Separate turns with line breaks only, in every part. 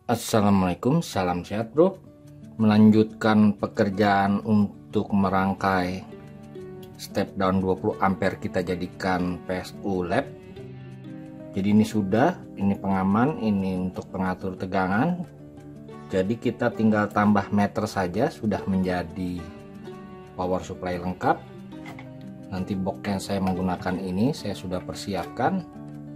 Assalamualaikum, salam sehat bro. Melanjutkan pekerjaan untuk merangkai step down 20 ampere kita jadikan PSU lab. Jadi ini pengaman, ini untuk pengatur tegangan. Jadi kita tinggal tambah meter saja, sudah menjadi power supply lengkap. Nanti box yang saya menggunakan ini saya sudah persiapkan.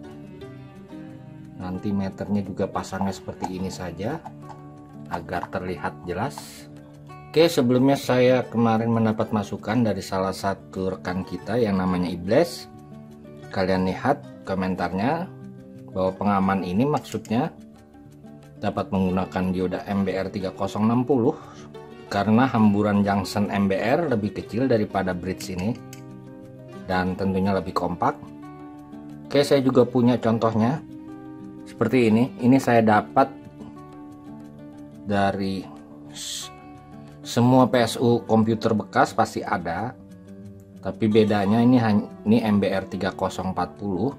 Nanti meternya juga pasangnya seperti ini saja agar terlihat jelas. Oke, sebelumnya saya kemarin mendapat masukan dari salah satu rekan kita yang namanya Iblis. Kalian lihat komentarnya bahwa pengaman ini maksudnya dapat menggunakan dioda MBR 3060 karena hamburan junction MBR lebih kecil daripada bridge ini dan tentunya lebih kompak. Oke, saya juga punya contohnya seperti ini saya dapat dari semua PSU komputer bekas pasti ada, tapi bedanya ini MBR 3040.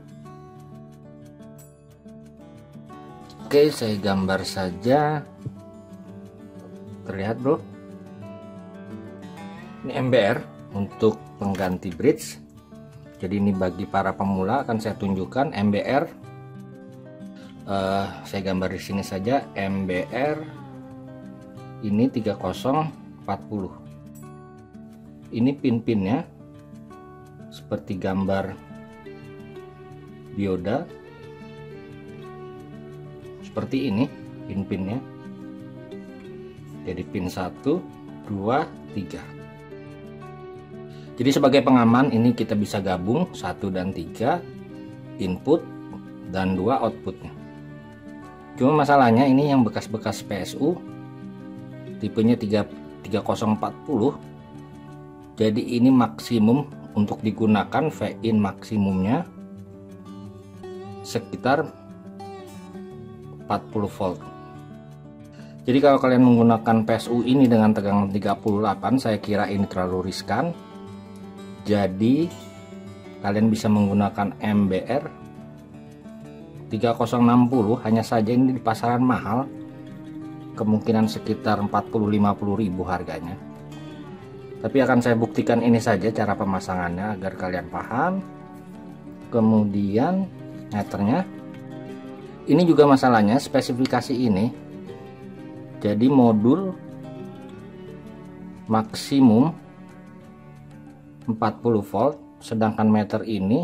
Oke, saya gambar saja. Terlihat bro, ini MBR untuk pengganti bridge. Jadi ini bagi para pemula akan saya tunjukkan MBR. Saya gambar di sini saja. MBR ini 3040. Ini pin-pinnya seperti gambar dioda seperti ini pin-pinnya. Jadi pin 1 2 3. Jadi sebagai pengaman ini kita bisa gabung 1 dan 3 input dan 2 outputnya. Cuma masalahnya ini yang bekas-bekas PSU tipenya 3040. Jadi ini maksimum untuk digunakan V-in maksimumnya sekitar 40 volt. Jadi kalau kalian menggunakan PSU ini dengan tegangan 38, saya kira ini terlalu riskan. Jadi kalian bisa menggunakan MBR 3060, hanya saja ini di pasaran mahal, kemungkinan sekitar 40-50 ribu harganya. Tapi akan saya buktikan ini saja cara pemasangannya agar kalian paham. Kemudian meternya ini juga masalahnya spesifikasi ini, jadi modul maksimum 40 volt, sedangkan meter ini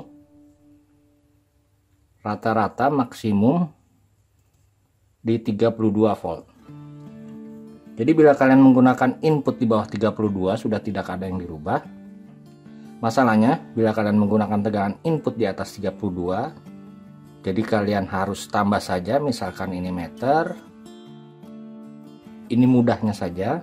rata-rata maksimum di 32 volt. Jadi bila kalian menggunakan input di bawah 32 sudah tidak ada yang dirubah. Masalahnya bila kalian menggunakan tegangan input di atas 32, jadi kalian harus tambah saja, misalkan ini meter. Ini mudahnya saja.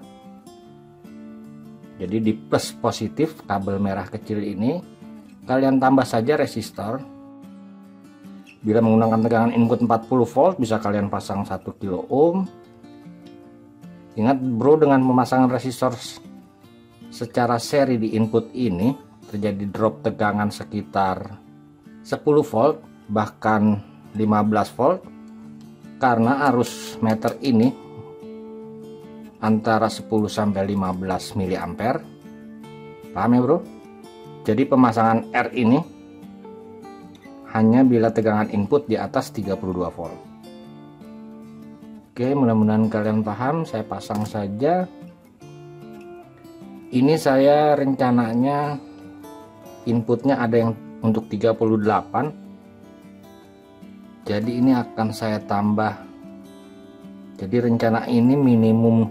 Jadi di plus positif kabel merah kecil ini kalian tambah saja resistor. Bila menggunakan tegangan input 40 volt bisa kalian pasang 1 kilo ohm. Ingat bro, dengan pemasangan resistor secara seri di input ini terjadi drop tegangan sekitar 10 volt bahkan 15 volt karena arus meter ini antara 10 sampai 15 mA. Paham ya bro? Jadi pemasangan R ini hanya bila tegangan input di atas 32 volt. Oke, mudah-mudahan kalian paham. Saya pasang saja. Ini saya rencananya inputnya ada yang untuk 38. Jadi ini akan saya tambah. Jadi rencana ini minimum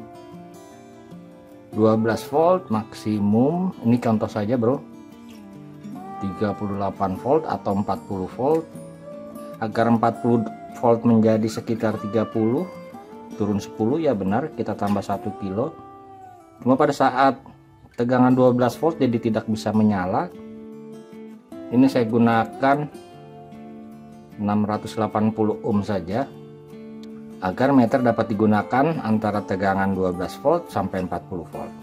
12 volt, maksimum ini contoh saja bro 38 volt atau 40 volt. Agar 40 volt menjadi sekitar 30, turun 10 ya benar, kita tambah 1 kilo. Cuma pada saat tegangan 12 volt jadi tidak bisa menyala. Ini saya gunakan 680 ohm saja agar meter dapat digunakan antara tegangan 12 volt sampai 40 volt.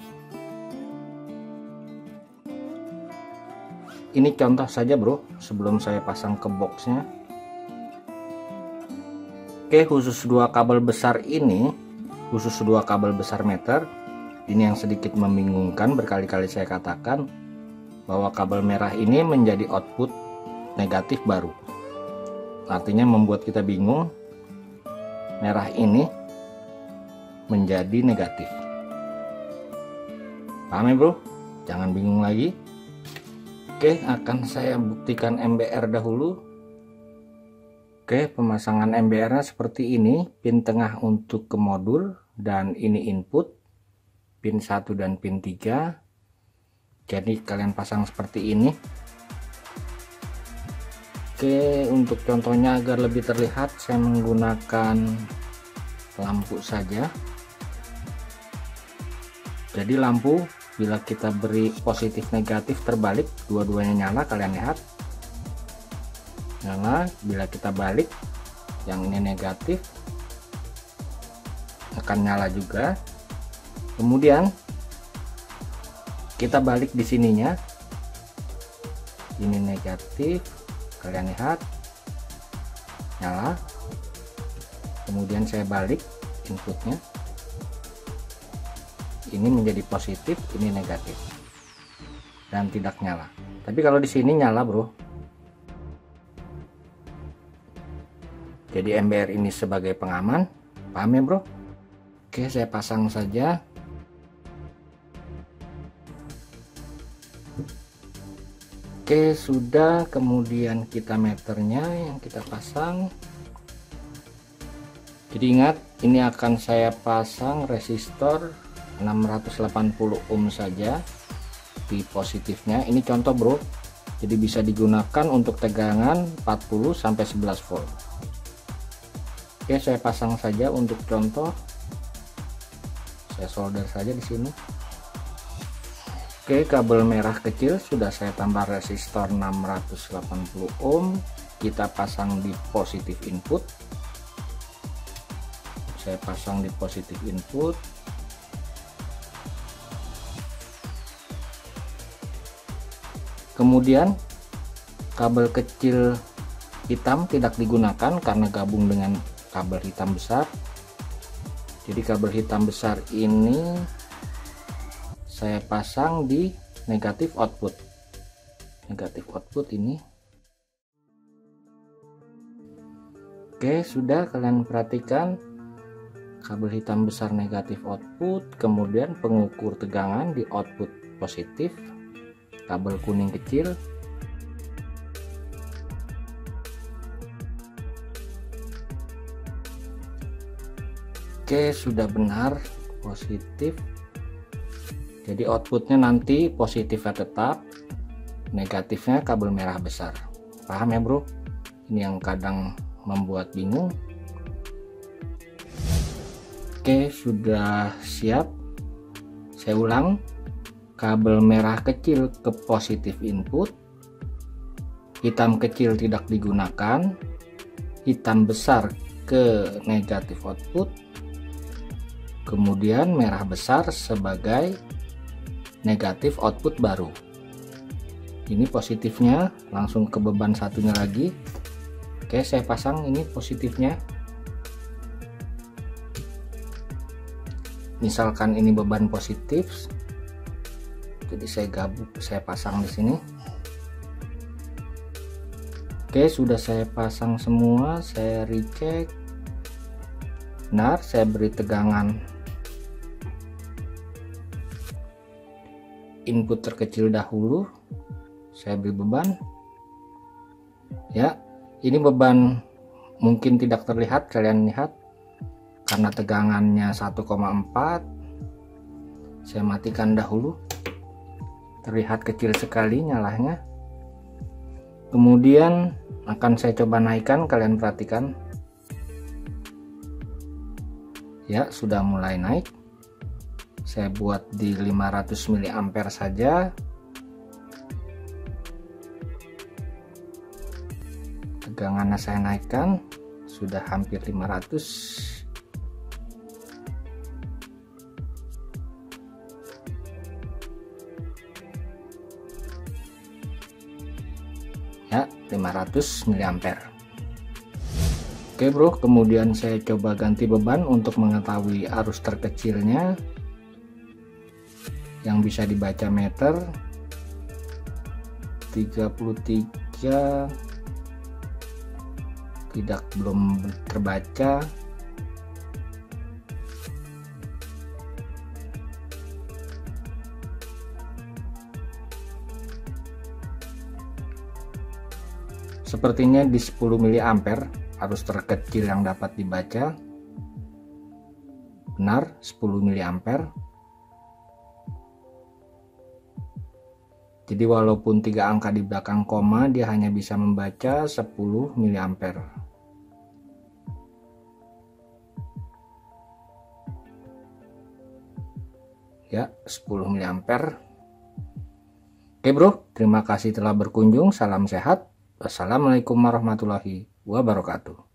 Ini contoh saja bro sebelum saya pasang ke boxnya. Oke, khusus dua kabel besar ini, khusus dua kabel besar meter ini yang sedikit membingungkan. Berkali-kali saya katakan bahwa kabel merah ini menjadi output negatif baru, artinya membuat kita bingung. Merah ini menjadi negatif. Paham ya bro? Jangan bingung lagi. Oke, akan saya buktikan MBR dahulu. Oke, pemasangan MBR nya seperti ini. Pin tengah untuk ke modul, dan ini input pin 1 dan pin 3. Jadi kalian pasang seperti ini. Oke, untuk contohnya agar lebih terlihat saya menggunakan lampu saja. Jadi lampu bila kita beri positif negatif terbalik, dua-duanya nyala. Kalian lihat nyala. Bila kita balik, yang ini negatif akan nyala juga. Kemudian kita balik di sininya, ini negatif, kalian lihat nyala. Kemudian saya balik inputnya, ini menjadi positif, ini negatif dan tidak nyala. Tapi kalau di sini nyala bro. Jadi MBR ini sebagai pengaman. Paham ya bro? Oke, saya pasang saja. Oke, sudah. Kemudian kita meternya yang kita pasang. Jadi ingat, ini akan saya pasang resistor 680 ohm saja di positifnya. Ini contoh bro, jadi bisa digunakan untuk tegangan 40 sampai 11 volt. Oke, saya pasang saja untuk contoh. Saya solder saja di sini. Oke, kabel merah kecil sudah saya tambah resistor 680 ohm. Kita pasang di positif input. Saya pasang di positif input. Kemudian kabel kecil hitam tidak digunakan karena gabung dengan kabel hitam besar. Jadi kabel hitam besar ini saya pasang di negatif output. Negatif output ini. Oke, sudah. Kalian perhatikan kabel hitam besar negatif output, kemudian pengukur tegangan di output positif, kabel kuning kecil. Oke, sudah benar positif. Jadi outputnya nanti positifnya tetap, negatifnya kabel merah besar. Paham ya bro? Ini yang kadang membuat bingung. Oke, sudah siap. Saya ulang, kabel merah kecil ke positif input, hitam kecil tidak digunakan, hitam besar ke negatif output, kemudian merah besar sebagai negatif output baru. Ini positifnya langsung ke beban satunya lagi. Oke, saya pasang ini positifnya. Misalkan ini beban positif, jadi saya pasang di sini. Oke, sudah saya pasang semua. Saya recheck. Benar, saya beri tegangan input terkecil dahulu. Saya beri beban. Ya, ini beban mungkin tidak terlihat, kalian lihat karena tegangannya 1,4. Saya matikan dahulu. Terlihat kecil sekali nyalanya. Kemudian akan saya coba naikkan, kalian perhatikan. Ya, sudah mulai naik. Saya buat di 500 mA saja. Tegangannya saya naikkan, sudah hampir 500. Ya, 500 mA. Oke bro, kemudian saya coba ganti beban untuk mengetahui arus terkecilnya yang bisa dibaca meter 33, belum terbaca. Sepertinya di 10 mA arus terkecil yang dapat dibaca. Benar, 10 mA. Jadi walaupun 3 angka di belakang koma, dia hanya bisa membaca 10 mA. Ya, 10 mA. Oke bro, terima kasih telah berkunjung. Salam sehat. Wassalamualaikum warahmatullahi wabarakatuh.